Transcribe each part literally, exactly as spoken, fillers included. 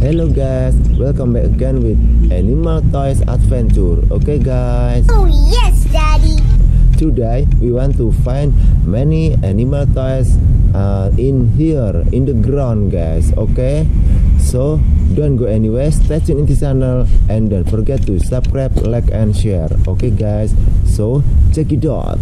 Hello guys, welcome back again with Animal Toys Adventure. Okay guys. Oh yes, Daddy. Today we want to find many animal toys uh, in here in the ground, guys. Okay, so don't go anywhere. Stay tuned in the channel and don't forget to subscribe, like, and share. Okay guys, so check it out.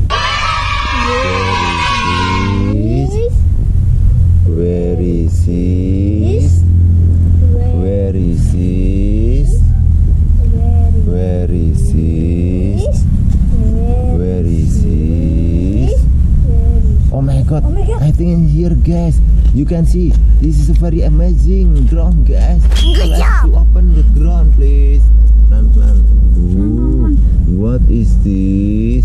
Where is this? Where is this? Where is this? Where is this? Oh my god, I think in here guys, you can see this is a very amazing ground guys. Good Let's to open the ground please. Pelan-pelan. Ooh, what is this?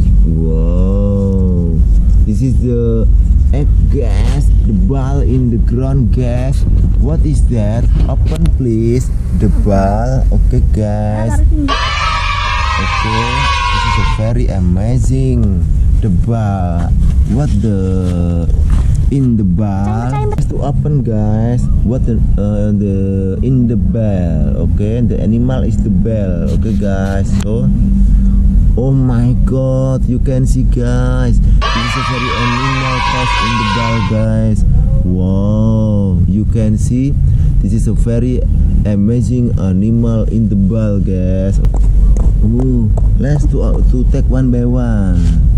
Wow, this is the egg gas, the ball in the ground gas. What is that? Open please the ball. Okay guys, okay, this is a very amazing the ball. What the in the ball to open guys? What the uh, the in the bell? Okay, the animal is the bell. Okay guys, so oh my god, you can see guys, this is a very animal toys in the ball guys. Wow, you can see this is a very amazing animal in the ball guys. Ooh, let's to uh, to take one by one.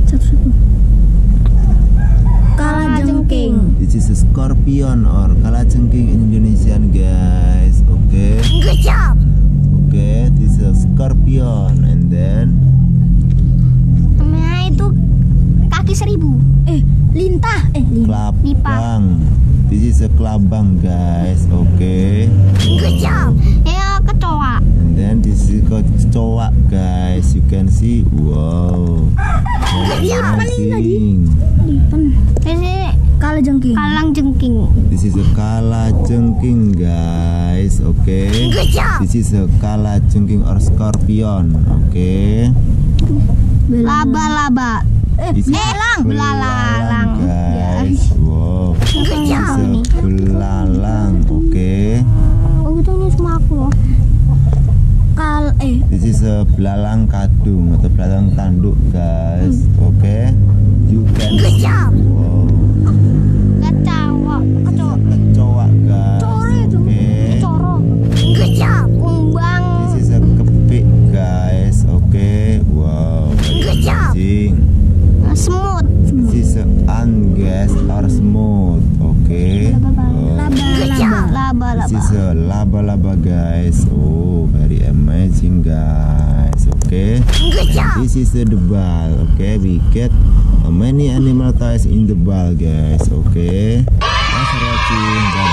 Kalajengking. This is a scorpion or kalajengking in Indonesian guys. Okay. Good job. Okay, this is a scorpion and then Namanya itu kaki seribu. Eh, lintah. Eh, kelabang. This is a kelabang guys. Okay. Good job. Ya, kecoa. And then this is kecoa guys. You can see. Wow. Amazing. Ini kalajengking. Kalajengking. This is a kalajengking guys. Okay. Good job. This is a kalajengking or scorpion. Okay. Laba-laba. Eh, This is belalang. belalang guys. Wow. Good This job. is a belalang. Okay. Oh, gitu ini semua aku loh. Kal eh This is a belalang kadung atau belalang tanduk guys. Okay. You can Good job. wow. kecoa. Kecoa. Kecoa guys. Core itu. Okay. Coro. Good job. Kumbang. This is a kepik guys. Okay. Wow. Very Good job. amazing. Semut. This is a ant guys or smooth. Okay. Wow. Good job. Laba-laba. This is a laba-laba guys. Oh, very amazing guys. Okay. Good job. This is the ball. Okay, we get uh, many animal toys in the ball guys. Okay. Thanks for watching. Bye.